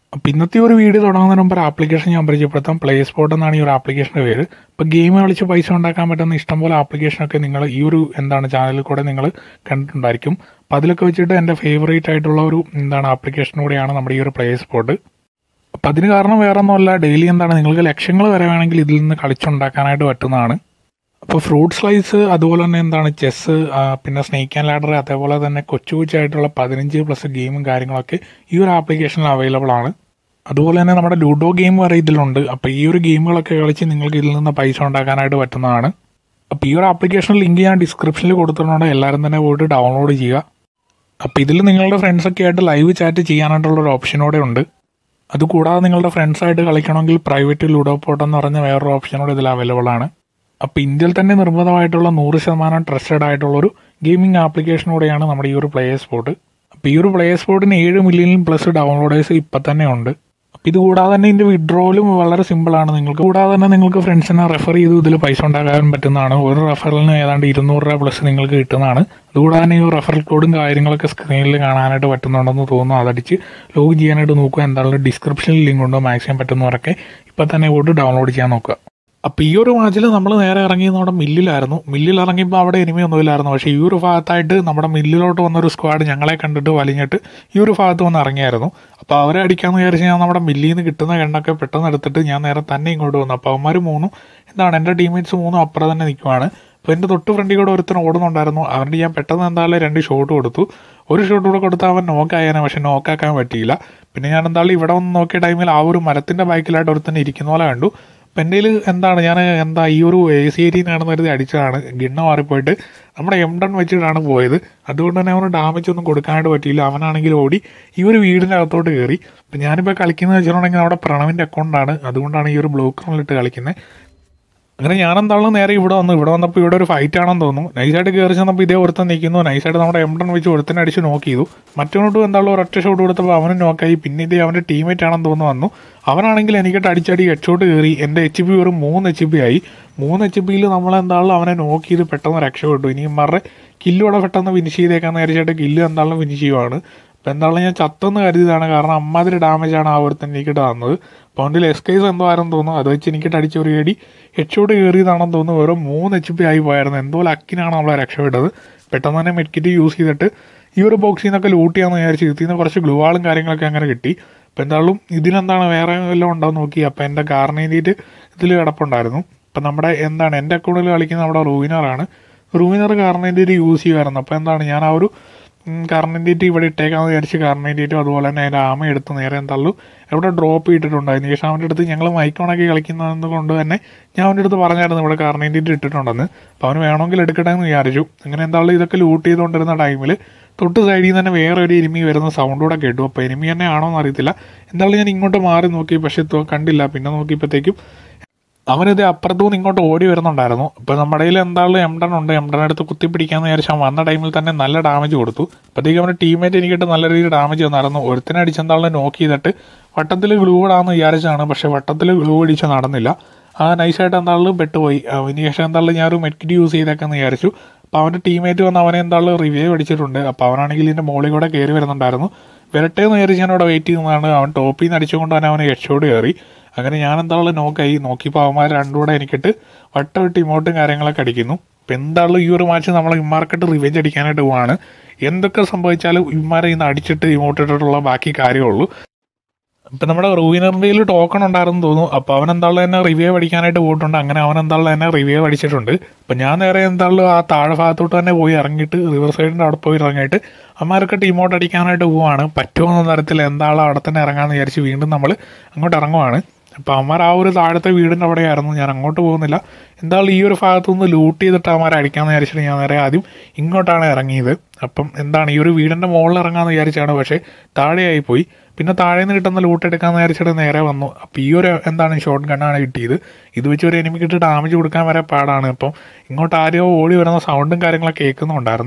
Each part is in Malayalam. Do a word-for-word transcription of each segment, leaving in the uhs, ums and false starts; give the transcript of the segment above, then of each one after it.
അപ്പോൾ ഇന്നത്തെ ഒരു വീഡിയോ തുടങ്ങുന്നതിന് മുമ്പ് ഒരു ആപ്ലിക്കേഷൻ ഞാൻ പരിചയപ്പെടുത്താം. പ്ലേസ്പോട്ട് എന്നാണ് ഈ ഒരു ആപ്ലിക്കേഷൻ്റെ പേര്. ഇപ്പോൾ ഗെയിം കളിച്ച് പൈസ ഉണ്ടാക്കാൻ പറ്റുന്ന ഇഷ്ടംപോലെ ആപ്ലിക്കേഷനൊക്കെ നിങ്ങൾ ഈ ഒരു എന്താണ് ചാനലിൽ കൂടെ നിങ്ങൾ കണ്ടിട്ടുണ്ടായിരിക്കും. അപ്പോൾ അതിലൊക്കെ വെച്ചിട്ട് എൻ്റെ ഫേവറേറ്റ് ആയിട്ടുള്ള ഒരു എന്താണ് ആപ്ലിക്കേഷൻ കൂടെയാണ് നമ്മുടെ ഈ ഒരു പ്ലേസ്പോട്ട്. അപ്പോൾ അതിന് കാരണം വേറെ ഒന്നുമല്ല, ഡെയിലി എന്താണ് നിങ്ങൾക്ക് ലക്ഷ്യങ്ങൾ വരെ വേണമെങ്കിൽ ഇതിൽ നിന്ന് കളിച്ചുണ്ടാക്കാനായിട്ട് പറ്റുന്നതാണ്. അപ്പോൾ ഫ്രൂട്ട് സ്ലൈസ്, അതുപോലെ തന്നെ എന്താണ് ചെസ്സ്, പിന്നെ സ്നേക്ക് ആൻഡ് ലാഡർ, അതേപോലെ തന്നെ കൊച്ചു കൊച്ചായിട്ടുള്ള പതിനഞ്ച് പ്ലസ് ഗെയിമും കാര്യങ്ങളൊക്കെ ഈ ഒരു ആപ്ലിക്കേഷനിൽ അവൈലബിൾ ആണ്. അതുപോലെ തന്നെ നമ്മുടെ ലുഡോ ഗെയിം വരെ ഇതിലുണ്ട്. അപ്പോൾ ഈ ഒരു ഗെയിമുകളൊക്കെ കളിച്ച് നിങ്ങൾക്ക് ഇതിൽ നിന്ന് പൈസ ഉണ്ടാക്കാനായിട്ട് പറ്റുന്നതാണ്. അപ്പോൾ ഈ ഒരു ആപ്ലിക്കേഷൻ ലിങ്ക് ഞാൻ ഡിസ്ക്രിപ്ഷനിൽ കൊടുത്തിട്ടുണ്ട്, എല്ലാവരും തന്നെ പോയിട്ട് ഡൗൺലോഡ് ചെയ്യുക. അപ്പോൾ ഇതിൽ നിങ്ങളുടെ ഫ്രണ്ട്സൊക്കെ ആയിട്ട് ലൈവ് ചാറ്റ് ചെയ്യാനായിട്ടുള്ളൊരു ഓപ്ഷനോടെ ഉണ്ട്. അതുകൂടാതെ നിങ്ങളുടെ ഫ്രണ്ട്സായിട്ട് കളിക്കണമെങ്കിൽ പ്രൈവറ്റ് ലുഡോ പോട്ട് എന്ന് പറഞ്ഞ വേറൊരു ഓപ്ഷനോടെ ഇതിൽ അവൈലബിൾ ആണ്. അപ്പോൾ ഇന്ത്യയിൽ തന്നെ നിർമ്മിതമായിട്ടുള്ള നൂറ് ശതമാനം ട്രസ്റ്റഡ് ആയിട്ടുള്ളൊരു ഗെയിമിംഗ് ആപ്ലിക്കേഷനോടെയാണ് നമ്മുടെ ഈ ഒരു പ്ലേയേഴ്സ്പോട്ട്. അപ്പോൾ ഈ ഒരു പ്ലേയേഴ്സ്പോട്ടിന് ഏഴ് മില്യൺ പ്ലസ് ഡൗൺലോഡേഴ്സ് ഇപ്പം തന്നെ ഉണ്ട്. അപ്പോൾ ഇത് കൂടാതെ തന്നെ ഇതിൻ്റെ വിഡ്രോവലും വളരെ സിമ്പിളാണ്. നിങ്ങൾക്ക് കൂടാതെ തന്നെ നിങ്ങൾക്ക് ഫ്രണ്ട്സിനെ റെഫർ ചെയ്ത് ഇതിൽ പൈസ ഉണ്ടാക്കാൻ പറ്റുന്നതാണ്. ഒരു റെഫറലിന് ഏതാണ്ട് ഇരുന്നൂറ് രൂപ പ്ലസ് നിങ്ങൾക്ക് കിട്ടുന്നതാണ്. അതുകൂടാതെ തന്നെ ഈ റെഫറൽ കോഡും കാര്യങ്ങളൊക്കെ സ്ക്രീനിൽ കാണാനായിട്ട് പറ്റുന്നുണ്ടെന്ന് തോന്നുന്നു. അതടിച്ച് ലോഗിൻ ചെയ്യാനായിട്ട് നോക്കുക. എന്തായാലും ഡിസ്ക്രിപ്ഷനിൽ ലിങ്ക് ഉണ്ടോ, മാക്സിമം പറ്റുന്നവരൊക്കെ ഇപ്പം തന്നെ പോയിട്ട് ഡൗൺലോഡ് ചെയ്യാൻ നോക്കുക. അപ്പോൾ ഈ ഒരു മാച്ചിൽ നമ്മൾ നേരെ ഇറങ്ങിയത് നമ്മുടെ മില്ലിലായിരുന്നു. മില്ലിൽ ഇറങ്ങിയപ്പോൾ അവിടെ എനിമി ഒന്നുമില്ലായിരുന്നു. പക്ഷേ ഈ ഒരു ഭാഗത്തായിട്ട് നമ്മുടെ മില്ലിലോട്ട് വന്നൊരു സ്ക്വാഡ് ഞങ്ങളെ കണ്ടിട്ട് വലിഞ്ഞിട്ട് ഈ ഒരു ഭാഗത്ത് വന്ന് ഇറങ്ങിയായിരുന്നു. അപ്പോൾ അവരെ അടിക്കാമെന്ന് വിചാരിച്ച് ഞാൻ നമ്മുടെ മില്ലിൽ നിന്ന് കിട്ടുന്ന എണ്ണൊക്കെ പെട്ടെന്ന് എടുത്തിട്ട് ഞാൻ നേരെ തന്നെ ഇങ്ങോട്ട് വന്നു. അപ്പോൾ അവന്മാർ മൂന്നും എന്താണ് എൻ്റെ ടീംമേറ്റ്സ് മൂന്നും അപ്പുറം തന്നെ നിൽക്കുവാണ്. അപ്പോൾ എൻ്റെ തൊട്ട് ഫ്രണ്ടിൽ കൂടെ ഒരുത്തൻ ഓടുന്നുണ്ടായിരുന്നു. അവൻ്റെ ഞാൻ പെട്ടെന്ന് എന്തായാലും രണ്ട് ഷോട്ട് കൊടുത്തു. ഒരു ഷോട്ട് കൂടെ കൊടുത്താൽ അവൻ നോക്കായേനെ, പക്ഷേ നോക്കാക്കാൻ പറ്റിയില്ല. പിന്നെ ഞാൻ എന്തായാലും ഇവിടെ വന്ന് നോക്കിയ ടൈമിൽ ആ ഒരു മരത്തിൻ്റെ ബാക്കിലായിട്ട് ഒരുത്തൻ ഇരിക്കുന്ന പോലെ കണ്ടു. അപ്പം എൻ്റെ കയ്യിൽ എന്താണ് ഞാൻ എന്താ ഈ ഒരു എ സി ഏരിയനാണെന്ന് കരുതി അടിച്ചതാണ്. ഗിണ്ണ മാറിപ്പോയിട്ട് നമ്മുടെ എം ഡൺ വെച്ചിട്ടാണ് പോയത്. അതുകൊണ്ട് തന്നെ അവന് ഡാമേജ് ഒന്നും കൊടുക്കാനായിട്ട് പറ്റിയില്ല. അവനാണെങ്കിൽ ഓടി ഈ ഒരു വീടിൻ്റെ അകത്തോട്ട് കയറി. അപ്പം ഞാനിപ്പോൾ കളിക്കുന്നത് വെച്ചിട്ടുണ്ടെങ്കിൽ നമ്മുടെ പ്രണവിൻ്റെ അക്കൗണ്ടാണ്, അതുകൊണ്ടാണ് ഈ ഒരു ബ്ലോക്ക് റൂമിലിട്ട് കളിക്കുന്നത്. അങ്ങനെ ഞാനെന്താളും നേരെ ഇവിടെ വന്നു. ഇവിടെ വന്നപ്പോൾ ഇവിടെ ഒരു ഫൈറ്റ് ആണെന്ന് തോന്നുന്നു. നൈസായിട്ട് കയറി ചെന്നപ്പോൾ ഇതേ ഒരുത്തൻ നിൽക്കുന്നു. നൈസായിട്ട് നമ്മുടെ എം ഡൺ വെച്ച് ഒരുത്തനെ അടിച്ച് നോക്ക് ചെയ്തു. മറ്റൊന്നോട്ടും എന്താളും ഒരൊറ്റ ഷോട്ട് കൊടുത്തപ്പോൾ അവനും നോക്കായി. പിന്നെ ഇതേ അവൻ്റെ ടീമേറ്റ് ആണെന്ന് തോന്നുന്നു വന്നു. അവനാണെങ്കിൽ എനിക്കിട്ട് അടിച്ചടി ഹെഡ് ഷോട്ട് കയറി. എൻ്റെ എച്ച് പി വെറും മൂന്ന് എച്ച് പി ആയി. മൂന്ന് എച്ച് പിയിൽ നമ്മളെന്താളും അവനെ നോക്ക് ചെയ്ത് പെട്ടെന്ന് രക്ഷപ്പെട്ടു. ഇനി ഇമാരുടെ കില്ലോടെ പെട്ടെന്ന് ഫിനിഷ് ചെയ്തേക്കാന്ന് വിചാരിച്ചിട്ട് കില്ല് എന്താളും ഫിനിഷ് ചെയ്യുവാണ്. അപ്പോൾ എന്തായാലും ഞാൻ ചത്തെന്ന് കരുതിയതാണ്, കാരണം അമ്മാതിരി ഡാമേജാണ് ആ ഒരുത്തൻ എനിക്കിട്ട് തന്നത്. അപ്പോൾ അവൻ്റെ എസ്കേസ് എന്തോ ആരെന്ന് തോന്നുന്നു. അത് വെച്ച് എനിക്കിട്ട് അടിച്ച ഒരു അടി ഹെഡ് ഷോട്ട് കയറിയതാണെന്ന് തോന്നുന്നു. വെറും മൂന്ന് എച്ച് പി ആയി പോയായിരുന്നു. എന്തോ ലക്കിനാണ് നമ്മളെ രക്ഷപ്പെട്ടത്. പെട്ടെന്ന് തന്നെ മെഡ്കിറ്റ് യൂസ് ചെയ്തിട്ട് ഈ ഒരു ബോക്സിൽ നിന്നൊക്കെ ലൂട്ട് ചെയ്യാമെന്ന് വിചാരിച്ച് ഇതിൽ നിന്ന് കുറച്ച് ഗ്ലൂവാളും കാര്യങ്ങളൊക്കെ അങ്ങനെ കിട്ടി. അപ്പോൾ എന്തായാലും ഇതിനെന്താണ് വേറെ വല്ലതും ഉണ്ടോ നോക്കി. അപ്പോൾ എൻ്റെ കാർണേറ്റിയിട്ട് ഇതിൽ കിടപ്പുണ്ടായിരുന്നു. അപ്പം നമ്മുടെ എന്താണ് എൻ്റെ അക്കൗണ്ടിൽ കളിക്കുന്ന നമ്മുടെ റൂവിനറാണ്. റൂവിനർ കാർണേറ്റിയിട്ട് യൂസ് ചെയ്യുമായിരുന്നു. അപ്പോൾ എന്താണ് ഞാൻ ആ ഒരു കാർണേറ്റിയിട്ട് ഇവിടെ ഇട്ടേക്കാമെന്ന് വിചാരിച്ച് കാർണേറ്റിയിട്ടും അതുപോലെ തന്നെ അതിൻ്റെ ആമ എടുത്ത് നേരെ എന്തായാലും എവിടെ ഡ്രോപ്പ് ചെയ്തിട്ടുണ്ടായിരുന്നു. ശേഷം അവൻ്റെ അടുത്ത് ഞങ്ങൾ മൈക്കോണൊക്കെ കളിക്കുന്നത് കൊണ്ട് തന്നെ ഞാൻ അവൻ്റെ അടുത്ത് പറഞ്ഞായിരുന്നു ഇവിടെ കാർണേറ്റിയിട്ട് ഇട്ടിട്ടുണ്ടെന്ന്. അപ്പോൾ അവന് വേണമെങ്കിൽ എടുക്കട്ടെ എന്ന് വിചാരിച്ചു. അങ്ങനെ എന്തായാലും ഇതൊക്കെ ലൂട്ട് ചെയ്തുകൊണ്ടിരുന്ന ടൈമിൽ തൊട്ട് സൈഡിൽ നിന്ന് തന്നെ വേറെ ഒരു എനിമി വരുന്ന സൗണ്ട് കൂടെ കേട്ടു. അപ്പോൾ എനിമി തന്നെ ആണോ എന്ന് അറിയത്തില്ല. എന്തായാലും ഞാൻ ഇങ്ങോട്ട് മാറി നോക്കി, പക്ഷേ കണ്ടില്ല. പിന്നെ നോക്കിയപ്പോഴത്തേക്കും അവനിത് അപ്പുറത്തുനിന്ന് ഇങ്ങോട്ട് ഓടി വരുന്നുണ്ടായിരുന്നു. അപ്പോൾ നമ്മുടെ കയ്യിൽ എന്തായാലും എം ഡൺ ഉണ്ട്. എം ഡൺ എടുത്ത് കുത്തിപ്പിടിക്കാമെന്ന് വിചാരിച്ചാൽ വന്ന ടൈമിൽ തന്നെ നല്ല ഡാമേജ് കൊടുത്തു. അപ്പോഴത്തേക്കും അവൻ്റെ ടീമേറ്റ് എനിക്കിട്ട് നല്ല രീതിയിൽ ഡാമേജ് വന്നായിരുന്നു. ഒരുത്തിനെ അടിച്ചെന്താളും നോക്ക് ചെയ്തിട്ട് വട്ടത്തിൽ ഗ്ലൂ ഇടാമെന്ന് വിചാരിച്ചാണ്, പക്ഷേ വട്ടത്തിൽ ഗ്ലൂ അടിച്ച് നടന്നില്ല. ആ നൈസായിട്ട് എന്തായാലും പെട്ടുപോയി. അതിന് ശേഷം എന്തായാലും ഞാനൊരു മെഡ്കിറ്റ് യൂസ് ചെയ്തേക്കെന്ന് വിചാരിച്ചു. അപ്പോൾ അവൻ്റെ ടീമേറ്റ് വന്ന് അവനെ എന്തായാലും റിവ്യൂ അടിച്ചിട്ടുണ്ട്. അപ്പോൾ അവനാണെങ്കിൽ ഇതിൻ്റെ മുകളിൽ കൂടെ കയറി വരുന്നുണ്ടായിരുന്നു. വരട്ടെ എന്ന് വിചാരിച്ച് ഞാൻ അവിടെ വെയിറ്റ് ചെയ്യുന്നതാണ്. അവൻ ടോപ്പിൽ നിന്ന് അടിച്ചുകൊണ്ട് തന്നെ അവനെ ഹെഡ്ഷോട്ട് കയറി. അങ്ങനെ ഞാൻ എന്തായാലും നോക്കായി. നോക്കിയപ്പോൾ അവന്മാർ രണ്ടും കൂടെ എനിക്കിട്ട് വട്ടമിട്ട് ഇമോട്ടും കാര്യങ്ങളൊക്കെ അടിക്കുന്നു. അപ്പോൾ എന്തായാലും ഈ ഒരു മാച്ച് നമ്മൾ ഇമ്മാർക്കിട്ട് റിവെഞ്ച് അടിക്കാനായിട്ട് പോവാണ്. എന്തൊക്കെ സംഭവിച്ചാലും ഇമ്മാരെ ഇന്ന് അടിച്ചിട്ട് ഇമോട്ട് ഇട്ടിട്ടുള്ള ബാക്കി കാര്യമുള്ളൂ. ഇപ്പം നമ്മുടെ റൂവിനറിൻ്റെ ടോക്കൺ ഉണ്ടായിരുന്നു തോന്നുന്നു. അപ്പോൾ അവൻ എന്തായാലും തന്നെ റിവ്യൂ അടിക്കാനായിട്ട് പോയിട്ടുണ്ട്. അങ്ങനെ അവൻ എന്തായാലും തന്നെ റിവ്യൂ അടിച്ചിട്ടുണ്ട്. അപ്പം ഞാൻ നേരെ എന്തായാലും ആ താഴെ ഭാഗത്തോട്ട് തന്നെ പോയി ഇറങ്ങിയിട്ട് റിവർ സൈഡിൻ്റെ അവിടെ പോയി ഇറങ്ങിയിട്ട് അമ്മമാരൊക്കെ ടീമോട്ട് അടിക്കാനായിട്ട് പോവുകയാണ്. പറ്റുമെന്ന തരത്തിൽ എന്തായാലും അവിടെ തന്നെ ഇറങ്ങാമെന്ന് വിചാരിച്ച് വീണ്ടും നമ്മൾ അങ്ങോട്ട് ഇറങ്ങുവാണ്. അപ്പോൾ അമ്മമാർ ആ ഒരു താഴത്തെ വീടിൻ്റെ അവിടെയായിരുന്നു. ഞാൻ അങ്ങോട്ട് പോകുന്നില്ല. എന്തായാലും ഈ ഒരു ഭാഗത്തുനിന്ന് ലൂട്ട് ചെയ്തിട്ട് അമ്മമാരെ അടിക്കാമെന്ന് വിചാരിച്ചിട്ട് ഞാൻ നേരെ ആദ്യം ഇങ്ങോട്ടാണ് ഇറങ്ങിയത്. അപ്പം എന്താണ് ഈ ഒരു വീടിൻ്റെ മുകളിൽ ഇറങ്ങാമെന്ന് വിചാരിച്ചാണ്, പക്ഷേ താഴെയായി പോയി. പിന്നെ താഴെ നിന്ന് കിട്ടുന്ന ലൂട്ട് എടുക്കാമെന്ന് വിചാരിച്ചിട്ട് നേരെ വന്നു. അപ്പോൾ ഈ ഒരു എന്താണ് ഷോട്ട് ഗണ്ണാണ് കിട്ടിയത്. ഇത് വെച്ച് ഒരു എനിമിക്കിട്ട് ഡാമേജ് കൊടുക്കാൻ വരെ പാടാണ്. അപ്പം ഇങ്ങോട്ട് ആരെയോ ഓടി വരുന്ന സൗണ്ടും കാര്യങ്ങളൊക്കെ കേൾക്കുന്നുണ്ടായിരുന്നു.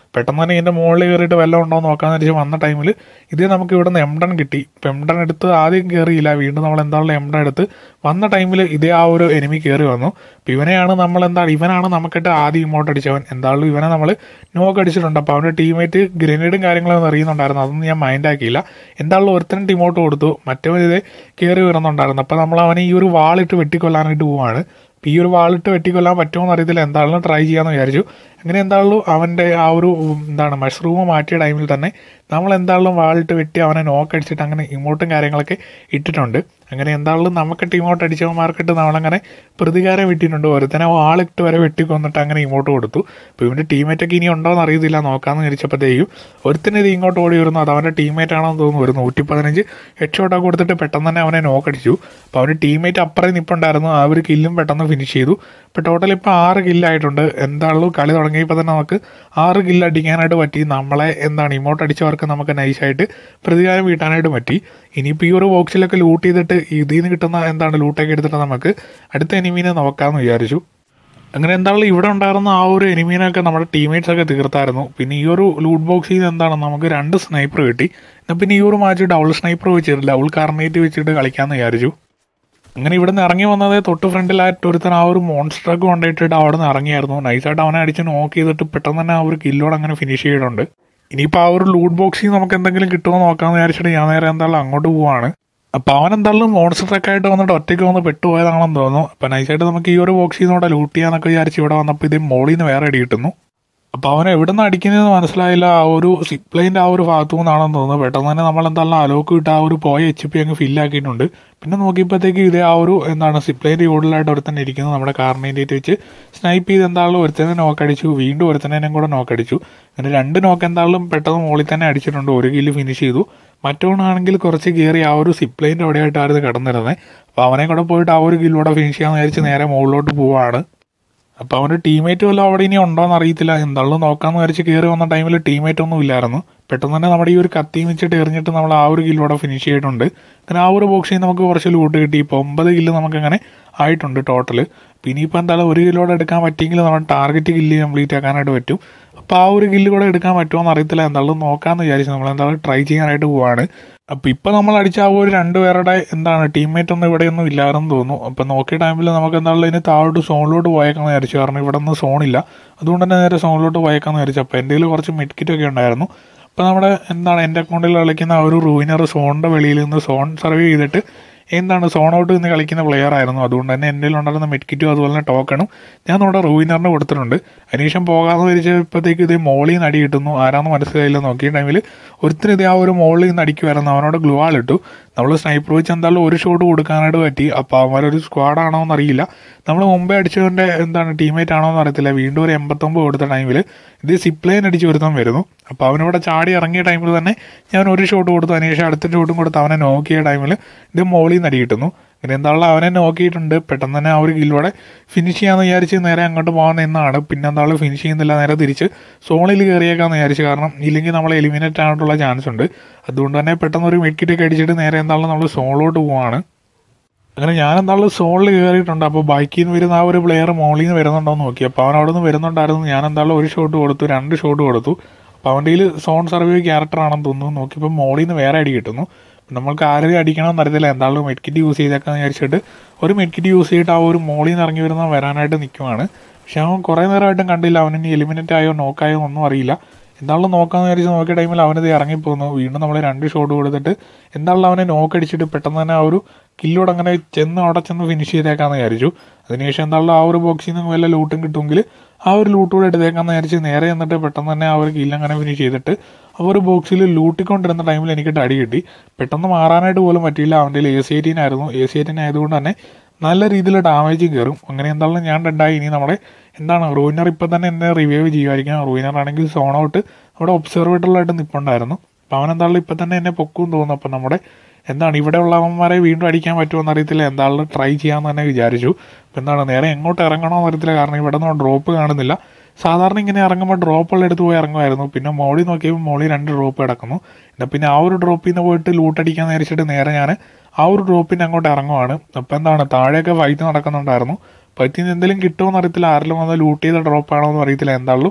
പെട്ടെന്ന് തന്നെ ഇതിൻ്റെ മുകളിൽ കയറിയിട്ട് വല്ലതും ഉണ്ടോ എന്ന് നോക്കാമെന്ന് വെച്ചാൽ വന്ന ടൈമിൽ ഇതേ നമുക്ക് ഇവിടെ നിന്ന് എംഡൺ കിട്ടി. ഇപ്പം എംഡൺ എടുത്ത് ആദ്യം കയറിയില്ല, വീണ്ടും നമ്മൾ എന്താണല്ലോ എംഡൺ എടുത്ത് വന്ന ടൈമിൽ ഇതേ ആ ഒരു എനിമി കയറി വന്നു. അപ്പോൾ ഇവനെയാണ് നമ്മൾ എന്താണ് ഇവനാണ് നമുക്കിട്ട് ആദ്യം ഇമോട്ട് അടിച്ചവൻ. എന്തായാലും ഇവനെ നമ്മൾ നോക്ക് അടിച്ചിട്ടുണ്ട്. അപ്പോൾ അവൻ്റെ ടീമേറ്റ് ഗ്രനേഡും കാര്യങ്ങളൊന്നും അറിയുന്നുണ്ടായിരുന്നു, അതൊന്നും ഞാൻ മൈൻഡ് ആക്കിയില്ല. എന്തായാലും ഒരുത്തനും ഇമോട്ട് കൊടുത്തു, മറ്റവൻ ഇതേ കയറി വരുന്നുണ്ടായിരുന്നു. അപ്പോൾ നമ്മൾ അവനെ ഈ ഒരു വാളിട്ട് വെട്ടിക്കൊല്ലാനായിട്ട് പോവാണ്. അപ്പോൾ ഈ ഒരു വാളിട്ട് വെട്ടിക്കൊല്ലാൻ പറ്റുമോ എന്ന് അറിയത്തില്ല, എന്തായാലും ട്രൈ ചെയ്യാമെന്ന് വിചാരിച്ചു. അങ്ങനെ എന്തായാലും അവൻ്റെ ആ ഒരു എന്താണ് മഷ്റൂം മാറ്റിയ ടൈമിൽ തന്നെ നമ്മൾ എന്തായാലും വാളിട്ട് വെട്ടി അവനെ നോക്ക് അടിച്ചിട്ട് അങ്ങനെ ഇമോട്ടും കാര്യങ്ങളൊക്കെ ഇട്ടിട്ടുണ്ട്. അങ്ങനെ എന്തായാലും നമുക്കിട്ട് ഇമോട്ട് അടിച്ചവന്മാർക്കിട്ട് നമ്മളങ്ങനെ പ്രതികാരം വിട്ടിട്ടുണ്ട്. ഒരുത്തനെ വാളിട്ട് വരെ വെട്ടിക്കൊന്നിട്ട് അങ്ങനെ ഇമോട്ട് കൊടുത്തു. അപ്പോൾ ഇവൻ്റെ ടീമേറ്റൊക്കെ ഇനി ഉണ്ടോ എന്ന് അറിയത്തില്ല, നോക്കാമെന്ന് വിചാരിച്ചപ്പോഴത്തേക്കും ഒരുത്തനെ ഇത് ഇങ്ങോട്ട് ഓടി വരുന്നു. അത് അവൻ്റെ ടീമേറ്റ് ആണെന്ന് തോന്നുന്നു. ഒരു നൂറ്റി പതിനഞ്ച് ഹെഡ് ഷോട്ടൊക്കെ കൊടുത്തിട്ട് പെട്ടെന്ന് തന്നെ അവനെ നോക്ക് അടിച്ചു. അപ്പോൾ അവൻ്റെ ടീമേറ്റ് അപ്പുറം നിൽപ്പുണ്ടായിരുന്നു, ആ ഒരു കില്ലും പെട്ടെന്ന് ഫിനിഷ് ചെയ്തു. ഇപ്പോൾ ടോട്ടൽ ഇപ്പോൾ ആറ് കില്ലായിട്ടുണ്ട്. എന്തായാലും കളി തുടങ്ങിയപ്പോൾ തന്നെ നമുക്ക് ആറ് കില്ല് അടിക്കാനായിട്ട് പറ്റി. നമ്മളെ എന്താണ് ഇമോട്ട് അടിച്ചവർക്ക് നമുക്ക് നൈസായിട്ട് പ്രതികാരം വീട്ടാനായിട്ട് പറ്റി. ഇനിയിപ്പോൾ ഈ ഒരു ബോക്സിലൊക്കെ ലൂട്ട് ചെയ്തിട്ട് ഇതിൽ നിന്ന് കിട്ടുന്ന എന്താണ് ലൂട്ടൊക്കെ എടുത്തിട്ട് നമുക്ക് അടുത്ത എനിമീനെ നോക്കാമെന്ന് വിചാരിച്ചു. അങ്ങനെ എന്തായാലും ഇവിടെ ഉണ്ടായിരുന്ന ആ ഒരു എനിമീനൊക്കെ നമ്മുടെ ടീമേറ്റ്സൊക്കെ തീർത്തായിരുന്നു. പിന്നെ ഈ ഒരു ലൂട്ട് ബോക്സിൽ നിന്ന് എന്താണ് നമുക്ക് രണ്ട് സ്നൈപ്പർ കിട്ടി. എന്നാൽ പിന്നെ ഈ ഒരു മാച്ച് ഡബിൾ സ്നൈപ്പർ വെച്ചിട്ട് ഡബിൾ കാർണേറ്റ് വെച്ചിട്ട് കളിക്കാമെന്ന് വിചാരിച്ചു. അങ്ങനെ ഇവിടെ നിന്ന് ഇറങ്ങി വന്നത് തൊട്ട് ഫ്രണ്ടിലായിട്ട് ഒരുത്തൻ ആ ഒരു മോൺസ്റ്ററൊക്കെ കൊണ്ടിട്ടിട്ട് അവിടെ നിന്ന് ഇറങ്ങിയായിരുന്നു. നൈസായിട്ട് അവനെ അടിച്ച് നോക്ക് ചെയ്തിട്ട് പെട്ടെന്ന് തന്നെ ആ ഒരു കില്ലോട് അങ്ങനെ ഫിനിഷ് ചെയ്തിട്ടുണ്ട്. ഇനിയിപ്പോൾ ആ ഒരു ലൂട്ട് ബോക്സിൽ നമുക്ക് എന്തെങ്കിലും കിട്ടുമോ നോക്കാമെന്ന് വിചാരിച്ചിട്ട് ഞാൻ നേരെ എന്തായാലും അങ്ങോട്ട് പോവാണ്. അപ്പോൾ അവൻ എന്തായാലും മോൺസ്റ്ററൊക്കെ ആയിട്ട് വന്നിട്ട് ഒറ്റയ്ക്ക് വന്ന് പെട്ടുപോയതാണെന്ന് തോന്നുന്നു. അപ്പോൾ നൈസായിട്ട് നമുക്ക് ഈ ഒരു ബോക്സിൽ നിന്നോടെ ലൂട്ട് ചെയ്യാന്നൊക്കെ വിചാരിച്ച് ഇവിടെ വന്നപ്പോൾ ഇതേ മോളിൽ നിന്ന് വേറെ അടി കിട്ടുന്നു. അപ്പോൾ അവൻ എവിടെ നിന്ന് അടിക്കുന്നതെന്ന് മനസ്സിലായില്ല. ആ ഒരു സിപ്ലൈൻ്റെ ആ ഒരു ഭാഗത്തു നിന്നാണെന്ന് തോന്നുന്നു. പെട്ടെന്ന് തന്നെ നമ്മൾ എന്തായാലും അലോക്ക് ഇട്ട് ആ ഒരു പോയ എച്ച് പി അങ്ങ് ഫില്ലാക്കിയിട്ടുണ്ട്. പിന്നെ നോക്കിയപ്പോഴത്തേക്ക് ഇതേ ആ ഒരു എന്താണ് സിപ്ലൈൻ്റെ കൂടുതലായിട്ട് ഒരുത്തന്നെ ഇരിക്കുന്നത് നമ്മുടെ കാർണേറ്റ് വെച്ച് സ്നൈപ്പ് ചെയ്ത് എന്തായാലും ഒരുത്തനെ നോക്കടിച്ചു, വീണ്ടും ഒരുത്തനെ കൂടെ നോക്കടിച്ചു. അങ്ങനെ രണ്ട് നോക്ക് എന്തായാലും പെട്ടെന്ന് മുകളിൽ തന്നെ അടിച്ചിട്ടുണ്ട്. ഒരു കില്ല് ഫിനിഷ് ചെയ്തു. മറ്റവനാണെങ്കിൽ കുറച്ച് കയറി ആ ഒരു സിപ്ലൈൻ്റെ അവിടെയായിട്ടായിരുന്നു കിടന്നിരുന്നത്. അപ്പോൾ അവനെ കൂടെ പോയിട്ട് ആ ഒരു കില്ലൂടെ ഫിനിഷ് ചെയ്യാമെന്ന് വിചാരിച്ച് നേരെ മുകളിലോട്ട് പോവാണ്. അപ്പോൾ അവൻ്റെ ടീമേറ്റ് വല്ലതും അവിടെ ഇനി ഉണ്ടോ എന്ന് അറിയത്തില്ല. എന്തായാലും നോക്കാമെന്ന് വിചാരിച്ച് കയറി വന്ന ടൈമിൽ ടീമേറ്റ് ഒന്നും ഇല്ലായിരുന്നു. പെട്ടെന്ന് തന്നെ നമ്മുടെ ഈ ഒരു കത്തിയും വെച്ചിട്ട് എറിഞ്ഞിട്ട് നമ്മൾ ആ ഒരു കില്ലോടെ ഫിനിഷ് ചെയ്തിട്ടുണ്ട്. അങ്ങനെ ആ ഒരു ബോക്സിൽ നമുക്ക് കുറച്ച് ലൂട്ട് കിട്ടി. ഇപ്പോൾ ഒമ്പത് കില്ല് നമുക്കങ്ങനെ ആയിട്ടുണ്ട് ടോട്ടൽ. പിന്നെ ഇപ്പോൾ എന്തായാലും ഒരു കില്ലോടെ എടുക്കാൻ പറ്റിയെങ്കിൽ നമ്മുടെ ടാർഗറ്റ് കില്ല് കംപ്ലീറ്റ് ആക്കാനായിട്ട് പറ്റും. അപ്പോൾ ആ ഒരു കില്ല് കൂടെ എടുക്കാൻ പറ്റുമോ എന്ന് അറിയത്തില്ല. എന്തായാലും നോക്കാമെന്ന് വിചാരിച്ചു നമ്മൾ എന്തായാലും ട്രൈ ചെയ്യാനായിട്ട് പോവാണ്. അപ്പോൾ ഇപ്പോൾ നമ്മൾ അടിച്ച ആ ഒരു രണ്ട് പേരുടെ എന്താണ് ടീമേറ്റ് ഒന്നും ഇവിടെയൊന്നും ഇല്ലാതെന്ന് തോന്നുന്നു. അപ്പോൾ നോക്കിയ ടൈമിൽ നമുക്ക് എന്തായാലും ഇതിന് താഴോട്ട് സോണിലോട്ട് പോയേക്കാമെന്ന് വിചാരിച്ചു. കാരണം ഇവിടെ ഒന്നും സോണില്ല, അതുകൊണ്ട് തന്നെ നേരെ സോണിലോട്ട് പോയേക്കാമെന്ന് വിചാരിച്ചു. അപ്പോൾ എൻ്റെ കയ്യിൽ കുറച്ച് മെഡ്കിറ്റൊക്കെ ഉണ്ടായിരുന്നു. അപ്പോൾ നമ്മുടെ എന്താണ് എൻ്റെ അക്കൗണ്ടിൽ കളിക്കുന്ന ആ ഒരു റൂയിനർ സോണിൻ്റെ വെളിയിൽ നിന്ന് സോൺ സർവേ ചെയ്തിട്ട് എന്താണ് സോൺ ഔട്ട് നിന്ന് കളിക്കുന്ന പ്ലെയർ ആയിരുന്നു. അതുകൊണ്ട് തന്നെ എൻ്റെ ഉണ്ടായിരുന്ന മെഡ്കിറ്റും അതുപോലെ തന്നെ ടോക്കണും ഞാൻ നമ്മുടെ റൂയിനറിന് കൊടുത്തിട്ടുണ്ട്. അതിനുശേഷം പോകാമെന്ന് വിചാരിച്ചപ്പോഴത്തേക്ക് ഇതേ മോളിൽ നിന്ന് അടി കിട്ടുന്നു. ആരാന്ന് മനസ്സിലായില്ല. നോക്കിയ ടൈമിൽ ഒരുത്തിന് ഇതേ ആ ഒരു മോളിൽ നിന്ന് അടിക്കുമായിരുന്നു. അവനോട് ഗ്ലൂ ആൾ ഇട്ടു. നമ്മൾ സ്നൈപ്പർ വെച്ച് എന്തായാലും ഒരു ഷോട്ട് കൊടുക്കാനായിട്ട് പറ്റി. അപ്പോൾ അവന്മാരൊരു സ്ക്വാഡാണോ എന്നറിയില്ല. നമ്മൾ മുമ്പേ അടിച്ചവൻ്റെ എന്താണ് ടീമേറ്റ് ആണോ എന്ന് അറിയത്തില്ല. വീണ്ടും ഒരു എൺപത്തൊമ്പത് കൊടുത്ത ടൈമിൽ ഇത് സിപ്ലൈൻ അടിച്ച് ഒരുത്താൻ വരുന്നു. അപ്പോൾ അവനിവിടെ ചാടി ഇറങ്ങിയ ടൈമിൽ തന്നെ ഞാൻ ഒരു ഷോട്ട് കൊടുത്തു. അതിനുശേഷം അടുത്ത ഷോട്ടും കൊടുത്ത് അവനെ നോക്കിയ ടൈമിൽ ഇത് മോളിൽ നിന്ന് അടി കിട്ടുന്നു. അങ്ങനെ എന്തായാലും അവനെ നോക്കിയിട്ടുണ്ട്. പെട്ടെന്ന് തന്നെ ആ ഒരു കില്ലോടെ ഫിനിഷ് ചെയ്യാമെന്ന് വിചാരിച്ച് നേരെ അങ്ങോട്ട് പോകാൻ നിന്നാണ്. പിന്നെ എന്തായാലും ഫിനിഷ് ചെയ്യുന്നില്ല, നേരെ തിരിച്ച് സോണിൽ കയറിയേക്കാമെന്ന് വിചാരിച്ചു. കാരണം ഇല്ലെങ്കിൽ നമ്മൾ എലിമിനേറ്റ് ആയിട്ടുള്ള ചാൻസ് ഉണ്ട്. അതുകൊണ്ട് തന്നെ പെട്ടെന്ന് ഒരു മെഡ്കിറ്റൊക്കെ അടിച്ചിട്ട് നേരെ എന്തായാലും നമ്മൾ സോണിലോട്ട് പോവാണ്. അങ്ങനെ ഞാൻ എന്തായാലും സോണിൽ കയറിയിട്ടുണ്ട്. അപ്പോൾ ബൈക്കിൽ നിന്ന് വരുന്ന ആ ഒരു പ്ലെയർ മോളിൽ നിന്ന് വരുന്നുണ്ടോ എന്ന് നോക്കി. അപ്പോൾ അവൻ അവിടെ നിന്ന് വരുന്നുണ്ടായിരുന്നു. ഞാൻ എന്തായാലും ഒരു ഷോട്ട് കൊടുത്തു, രണ്ട് ഷോട്ട് കൊടുത്തു. അപ്പോൾ അവൻ്റെ കയ്യിൽ സോൺ സർവേ ക്യാരക്ടർ ആണെന്ന് തോന്നുന്നു. നോക്കിയപ്പോൾ മോളിൽ നിന്ന് വേറെ അടി കിട്ടുന്നു. നമ്മൾക്ക് ആരും അടിക്കണമെന്ന് അറിയത്തില്ല. എന്തായാലും മെഡ്കിറ്റ് യൂസ് ചെയ്തേക്കാന്ന് വിചാരിച്ചിട്ട് ഒരു മെഡ്കിറ്റ് യൂസ് ചെയ്തിട്ട് ആ ഒരു മോളിൽ നിന്ന് ഇറങ്ങി വരുന്ന വരാനായിട്ട് നിൽക്കുവാണ്. പക്ഷെ അവൻ കുറേ നേരമായിട്ടും കണ്ടില്ല. അവനിനി എലിമിനേറ്റ് ആയോ നോക്കായോ ഒന്നും അറിയില്ല. എന്തായാലും നോക്കാമെന്ന് വിചാരിച്ച് നോക്കിയ ടൈമിൽ അവനത് ഇറങ്ങിപ്പോകുന്നു. വീണ്ടും നമ്മൾ രണ്ട് ഷോട്ട് കൊടുത്തിട്ട് എന്തായാലും അവനെ നോക്കടിച്ചിട്ട് പെട്ടെന്ന് തന്നെ ആ ഒരു കില്ലോട് അങ്ങനെ ചെന്ന് അവിടെ ചെന്ന് ഫിനിഷ് ചെയ്തേക്കാമെന്ന് വിചാരിച്ചു. അതിനുശേഷം എന്തായാലും ആ ഒരു ബോക്സിൽ നിന്ന് വല്ല ലൂട്ടും കിട്ടുമെങ്കിൽ ആ ഒരു ലൂട്ട് കൂടെ എടുത്തേക്കാമെന്ന് വിചാരിച്ച് നേരെ എന്നിട്ട് പെട്ടെന്ന് തന്നെ ആ ഒരു കില്ല് അങ്ങനെ ഫിനിഷ് ചെയ്തിട്ട് ആ ഒരു ബോക്സിൽ ലൂട്ടിക്കൊണ്ടിരുന്ന ടൈമിൽ എനിക്കിട്ട് അടി കിട്ടി. പെട്ടെന്ന് മാറാനായിട്ട് പോലും പറ്റിയില്ല. അവൻ്റെ എ സി എയ്റ്റീൻ ആയിരുന്നു. എ സി എയ്റ്റീൻ ആയതുകൊണ്ട് തന്നെ നല്ല രീതിയിൽ ഡാമേജും കയറും. അങ്ങനെ എന്തായാലും ഞാൻ ഡെഡായി. ഇനി നമ്മുടെ എന്താണ് റൂയിനർ ഇപ്പം തന്നെ എന്നെ റിവൈവ് ചെയ്യുമായിരിക്കും. റൂയിനർ ആണെങ്കിൽ സോൺ ഔട്ട് അവിടെ ഒബ്സർവേറ്ററിലായിട്ട് നിൽപ്പുണ്ടായിരുന്നു. അപ്പോൾ അവൻ എന്തായാലും ഇപ്പം തന്നെ എന്നെ പൊക്കും തോന്നുന്നു. അപ്പം നമ്മുടെ എന്താണ് ഇവിടെ ഉള്ളവന്മാരെ വീണ്ടും അടിക്കാൻ പറ്റുമോ എന്നറിയത്തില്ല. എന്തായാലും ട്രൈ ചെയ്യാമെന്ന് തന്നെ വിചാരിച്ചു. അപ്പോൾ എന്താണ് നേരെ എങ്ങോട്ട് ഇറങ്ങണമെന്ന് അറിയത്തില്ല. കാരണം ഇവിടെ നിന്ന് ഡ്രോപ്പ് കാണുന്നില്ല. സാധാരണ ഇങ്ങനെ ഇറങ്ങുമ്പോൾ ഡ്രോപ്പുള്ള എടുത്ത് പോയി ഇറങ്ങുമായിരുന്നു. പിന്നെ മോളി നോക്കിയപ്പോൾ മോളി രണ്ട് ഡ്രോപ്പ് കിടക്കുന്നു. എന്നാൽ പിന്നെ ആ ഒരു ഡ്രോപ്പിൽ നിന്ന് പോയിട്ട് ലൂട്ടടിക്കാൻ നേരിച്ചിട്ട് നേരെ ഞാൻ ആ ഒരു ഡ്രോപ്പിന് അങ്ങോട്ട് ഇറങ്ങുവാണ്. അപ്പോൾ എന്താണ് താഴെയൊക്കെ ഫൈറ്റ് നടക്കുന്നുണ്ടായിരുന്നു. ഫൈറ്റിൽ നിന്ന് എന്തെങ്കിലും കിട്ടുമോ എന്നറിയത്തില്ല. ആരെങ്കിലും വന്ന് ലൂട്ട് ചെയ്ത ഡ്രോപ്പാണോ എന്ന് അറിയത്തില്ല. എന്തായാലും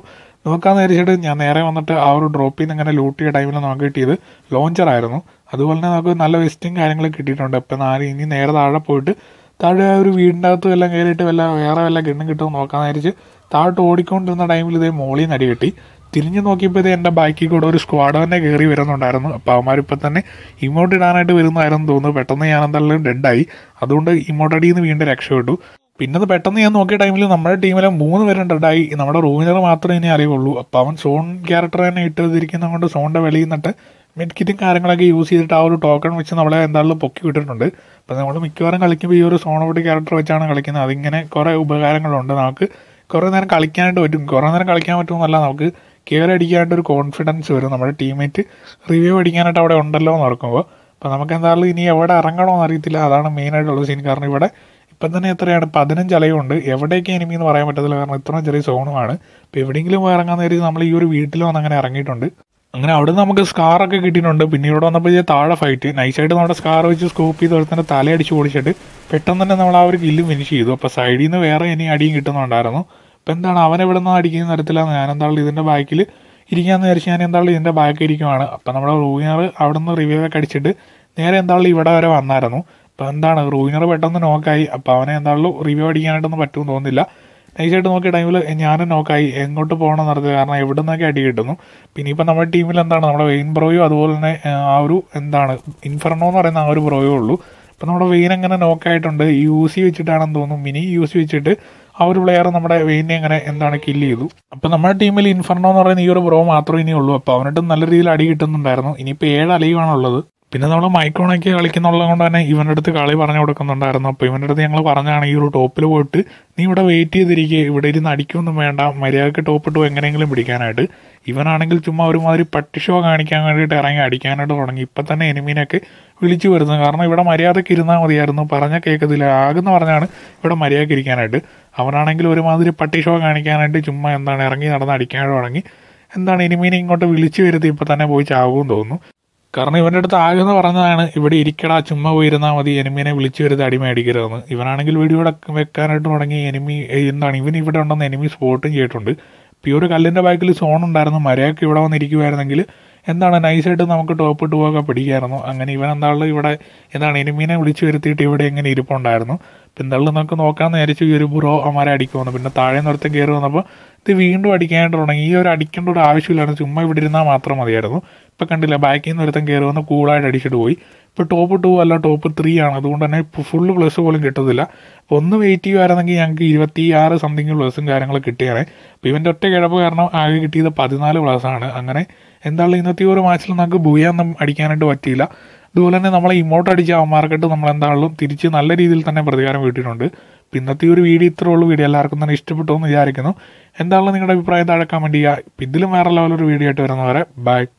നോക്കാമെന്ന് വിചാരിച്ചിട്ട് ഞാൻ നേരെ വന്നിട്ട് ആ ഒരു ഡ്രോപ്പിൽ നിന്ന് ഇങ്ങനെ ലൂട്ട് ചെയ്ത ടൈമിൽ നമുക്ക് കിട്ടിയത് ലോഞ്ചറായിരുന്നു. അതുപോലെ തന്നെ നമുക്ക് നല്ല വെസ്റ്റും കാര്യങ്ങളൊക്കെ കിട്ടിയിട്ടുണ്ട്. ഇപ്പം നാല് ഇനി നേരെ താഴെ പോയിട്ട് താഴെ ആ ഒരു വീടിൻ്റെ അകത്ത് എല്ലാം കയറിയിട്ട് വല്ല വേറെ വല്ല ഗണ്ണും കിട്ടുമെന്ന് നോക്കാമെന്ന് വിചാരിച്ച് താഴോട്ട് ഓടിക്കൊണ്ടിരുന്ന ടൈമിൽ ഇതേ മോളിൽ നിന്ന് അടി കിട്ടി. തിരിഞ്ഞ് നോക്കിയപ്പോൾ ഇത് എൻ്റെ ബാക്കിൽ കൂടെ ഒരു സ്ക്വാഡ് തന്നെ കയറി വരുന്നുണ്ടായിരുന്നു. അപ്പോൾ അവന്മാരിപ്പോൾ തന്നെ ഇമോട്ട് ഇടാനായിട്ട് വരുന്നതായിരുന്നു തോന്നുന്നു. പെട്ടെന്ന് ഞാൻ എന്തായാലും ഡെഡായി. അതുകൊണ്ട് ഇമോട്ട് അടിയിൽ നിന്ന് വീണ്ടും രക്ഷപ്പെട്ടു. പിന്നെ അത് പെട്ടെന്ന് ഞാൻ നോക്കിയ ടൈമിൽ നമ്മുടെ ടീമിലെ മൂന്ന് പേരും ഡെഡായി. നമ്മുടെ റൂവിനർ മാത്രമേ ഇനി അറിയുള്ളൂ. അപ്പോൾ അവൻ സോൺ ക്യാരക്ടർ തന്നെ ഇട്ടിരിക്കുന്നത് കൊണ്ട് സോണിൻ്റെ വെളിയിൽ നിന്നിട്ട് മെഡ് കിറ്റും കാര്യങ്ങളൊക്കെ യൂസ് ചെയ്തിട്ട് ആ ഒരു ടോക്കൺ വെച്ച് നമ്മളെ എന്തായാലും പൊക്കി വിട്ടിട്ടുണ്ട്. അപ്പോൾ നമ്മൾ മിക്കവാറും കളിക്കുമ്പോൾ ഈ ഒരു സോണോട്ട് ക്യാരക്ടർ വെച്ചാണ് കളിക്കുന്നത്. അതിങ്ങനെ കുറേ ഉപകാരങ്ങളുണ്ട്. നമുക്ക് കുറേ നേരം കളിക്കാനായിട്ട് പറ്റും. കുറേ നേരം കളിക്കാൻ പറ്റുമെന്നല്ല, നമുക്ക് കയറി അടിക്കാനായിട്ട് ഒരു കോൺഫിഡൻസ് വരും. നമ്മുടെ ടീമേറ്റ് റിവ്യൂ അടിക്കാനായിട്ട് അവിടെ ഉണ്ടല്ലോ എന്ന് ഓർക്കുമ്പോൾ. അപ്പോൾ നമുക്ക് എന്തായാലും ഇനി എവിടെ ഇറങ്ങണമെന്ന് അറിയത്തില്ല. അതാണ് മെയിനായിട്ടുള്ള സീൻ. കാരണം ഇവിടെ ഇപ്പം തന്നെ എത്രയാണ് പതിനഞ്ച് അലയുണ്ട്. എവിടേക്ക് എനിമി എന്ന് പറയാൻ പറ്റത്തില്ല, കാരണം ഇത്രയും ചെറിയ സോണുമാണ്. ഇപ്പോൾ എവിടെയെങ്കിലും പോയി ഇറങ്ങാൻ നേരം നമ്മൾ ഈ ഒരു വീട്ടിൽ വന്ന് അങ്ങനെ ഇറങ്ങിയിട്ടുണ്ട്. അങ്ങനെ അവിടെ നിന്ന് നമുക്ക് സ്കാറൊക്കെ കിട്ടിയിട്ടുണ്ട്. പിന്നെ ഇവിടെ വന്നപ്പോൾ ഈ താഴെ ഫൈറ്റ് നൈസായിട്ട് നമ്മുടെ സ്കാർ വെച്ച് സ്കോപ്പ് ചെയ്ത് ഒരുത്തന്നെ തലയടിച്ച് ഓടിച്ചിട്ട് പെട്ടെന്ന് തന്നെ നമ്മൾ ആ ഒരു കില്ല് ഫിനിഷ് ചെയ്തു. അപ്പോൾ സൈഡിൽ നിന്ന് വേറെ ഇനി അടിയും കിട്ടുന്നുണ്ടായിരുന്നു. അപ്പോൾ എന്താണ് അവൻ എവിടെ നിന്ന് അടിക്കുന്ന തരത്തില്ല. ഞാൻ എന്തായാലും ഇതിൻ്റെ ബാക്കിൽ ഇരിക്കാമെന്ന് വിചാരിച്ച് ഞാൻ എന്തായാലും ഇതിൻ്റെ ബാക്കിൽ ഇരിക്കുവാണ്. അപ്പോൾ നമ്മുടെ റൂയിനർ അവിടെ നിന്ന് റിവ്യൂവൊക്കെ അടിച്ചിട്ട് നേരെ എന്തായാലും ഇവിടെ വരെ വന്നായിരുന്നു. അപ്പോൾ എന്താണ് റൂയിനർ പെട്ടെന്ന് നോക്കായി. അപ്പോൾ അവനെ എന്തായാലും റിവ്യൂ അടിക്കാനായിട്ടൊന്നും പറ്റുമെന്ന് തോന്നുന്നില്ല. നൈസായിട്ട് നോക്കിയ ടൈമിൽ ഞാനും നോക്കായി എങ്ങോട്ട് പോകണം നടത്തുക, കാരണം എവിടെ നിന്നൊക്കെ അടി കിട്ടുന്നു. പിന്നെ ഇപ്പം നമ്മുടെ ടീമിൽ എന്താണ് നമ്മുടെ വെയിൻ ബ്രോയും അതുപോലെ തന്നെ ആ ഒരു എന്താണ് ഇൻഫെർണോ എന്ന് പറയുന്ന ആ ഒരു ബ്രോയോ ഉള്ളൂ. അപ്പം നമ്മുടെ വെയിൻ അങ്ങനെ നോക്കായിട്ടുണ്ട്. യൂസി വെച്ചിട്ടാണെന്ന് തോന്നുന്നു, മിനി യൂസി വെച്ചിട്ട് ആ ഒരു പ്ലെയർ നമ്മുടെ വെയിനെ അങ്ങനെ എന്താണ് കില്ല് ചെയ്തു. അപ്പം നമ്മുടെ ടീമിൽ ഇൻഫെർണോ എന്ന് പറയുന്ന ഈ ഒരു ബ്രോ മാത്രമേ ഇനി ഉള്ളൂ. അപ്പോൾ അവനിട്ട് നല്ല രീതിയിൽ അടി കിട്ടുന്നുണ്ടായിരുന്നു. ഇനിയിപ്പോൾ ഏഴ് അലയുവാണുള്ളത്. പിന്നെ നമ്മൾ മൈക്രോണൊക്കെ കളിക്കുന്നുള്ളത് കൊണ്ട് തന്നെ ഇവൻ്റെ അടുത്ത് കളി പറഞ്ഞു കൊടുക്കുന്നുണ്ടായിരുന്നു. അപ്പോൾ ഇവൻ്റെ അടുത്ത് ഞങ്ങൾ പറഞ്ഞാണ് ഈ ഒരു ടോപ്പിൽ പോയിട്ട് നീ ഇവിടെ വെയിറ്റ് ചെയ്തിരിക്കുക, ഇവിടെ ഇരുന്ന് അടിക്കൊന്നും വേണ്ട, മര്യാദയ്ക്ക് ടോപ്പ് ഇട്ട് എങ്ങനെയെങ്കിലും പിടിക്കാനായിട്ട്. ഇവനാണെങ്കിൽ ചുമ്മാ ഒരുമാതിരി പട്ടി ഷോ കാണിക്കാൻ വേണ്ടിയിട്ട് ഇറങ്ങി അടിക്കാനായിട്ട് തുടങ്ങി. ഇപ്പം തന്നെ എനിമീനൊക്കെ വിളിച്ചു വരുന്നത്. കാരണം ഇവിടെ മര്യാദയ്ക്ക് ഇരുന്നാൽ മതിയായിരുന്നു, പറഞ്ഞാൽ കേൾക്കത്തില്ല, ആകെന്ന് പറഞ്ഞാണ് ഇവിടെ മര്യാദയ്ക്ക് ഇരിക്കാനായിട്ട്. അവനാണെങ്കിൽ ഒരുമാതിരി പട്ടി ഷോ കാണിക്കാനായിട്ട് ചുമ്മാ എന്താണ് ഇറങ്ങി നടന്ന് അടിക്കാനായിട്ട് തുടങ്ങി. എന്താണ് എനിമീനെ ഇങ്ങോട്ട് വിളിച്ചു വരുത്തി ഇപ്പം തന്നെ പോയി ചാവുമെന്ന് തോന്നുന്നു. കാരണം ഇവൻ്റെ അടുത്ത് ആകെന്ന് പറഞ്ഞതാണ് ഇവിടെ ഇരിക്കടാ, ചുമ്മാ പോയിരുന്നാൽ മതി, എനിമീനെ വിളിച്ചു വരുത്തി അടി മേടിക്കരുതെന്ന്. ഇവനാണെങ്കിൽ വീഡിയോ വെക്കാനായിട്ട് തുടങ്ങി. എനിമി എന്താണ് ഇവൻ ഇവിടെ ഉണ്ടെന്ന് എനിമി സ്പോട്ടും ചെയ്തിട്ടുണ്ട്. ഇപ്പോൾ ഈ ഒരു കല്ലിൻ്റെ ബാക്കിൽ സോൺ ഉണ്ടായിരുന്നു. മര്യാദയ്ക്ക് ഇവിടെ വന്നിരിക്കുമായിരുന്നെങ്കിൽ എന്താണ് നൈസായിട്ട് നമുക്ക് ടോപ്പ് ഇട്ട് പോകാൻ പിടിക്കായിരുന്നു. അങ്ങനെ ഇവൻ എന്താളും ഇവിടെ എന്താണ് എനിമീനെ വിളിച്ചു വരുത്തിയിട്ട് ഇവിടെ എങ്ങനെ ഇരിപ്പുണ്ടായിരുന്നു. അപ്പോൾ എന്താളും നമുക്ക് നോക്കാമെന്ന് വിചാരിച്ചു ഈ ഒരു ബ്രോ അമാരെ അടിക്കുമെന്ന്. പിന്നെ താഴെ നിർത്തം കയറി വന്നപ്പോൾ ഇത് വീണ്ടും അടിക്കാനായിട്ട് തുടങ്ങി. ഈ ഒരു അടിക്കേണ്ട ഒരു ആവശ്യമില്ലായിരുന്നു, ചുമ്മാ ഇവിടെ ഇരുന്നാൽ മാത്രം മതിയായിരുന്നു. ഇപ്പം കണ്ടില്ല, ബാക്കിൽ നിന്ന് ഒരുത്തം കയറി വന്ന് കൂളായിട്ട് അടിച്ചിട്ട് പോയി. ഇപ്പോൾ ടോപ്പ് ടു അല്ല ടോപ്പ് ത്രീ ആണ്. അതുകൊണ്ട് തന്നെ ഫുള്ള് പ്ലസ് പോലും കിട്ടത്തില്ല. അപ്പോൾ ഒന്ന് വെയിറ്റ് ചെയ്യുമായിരുന്നെങ്കിൽ ഞങ്ങൾക്ക് ഇരുപത്തി ആറ് സംതിങ് പ്ലസും കാര്യങ്ങളും കിട്ടിയാണ്. അപ്പോൾ ഇവൻ്റെ ഒറ്റ കിഴപ്പ് കാരണം ആകെ കിട്ടിയത് പതിനാല് പ്ലസ്സാണ്. അങ്ങനെ എന്തായാലും ഇന്നത്തെ ഒരു മാച്ചിൽ നമുക്ക് ബുയൊന്നും അടിക്കാനായിട്ട് പറ്റിയില്ല. അതുപോലെ തന്നെ നമ്മളെ ഇമോട്ട് അടിച്ച അവന്മാർക്കിട്ട് നമ്മൾ എന്തായാലും തിരിച്ച് നല്ല രീതിയിൽ തന്നെ പ്രതികാരം വീട്ടിയിട്ടുണ്ട്. അപ്പോൾ ഇന്നത്തെ ഒരു വീഡിയോ ഇത്രേ ഉള്ളൂ. വീഡിയോ എല്ലാവർക്കും തന്നെ ഇഷ്ടപ്പെട്ടു എന്ന് വിചാരിക്കുന്നു. എന്തായാലും നിങ്ങളുടെ അഭിപ്രായം താഴെ കമൻറ്റ് ചെയ്യുക. ഇതിലും വേറെ ലെവലൊരു വീഡിയോ ആയിട്ട് വരുന്നവരെ ബൈ.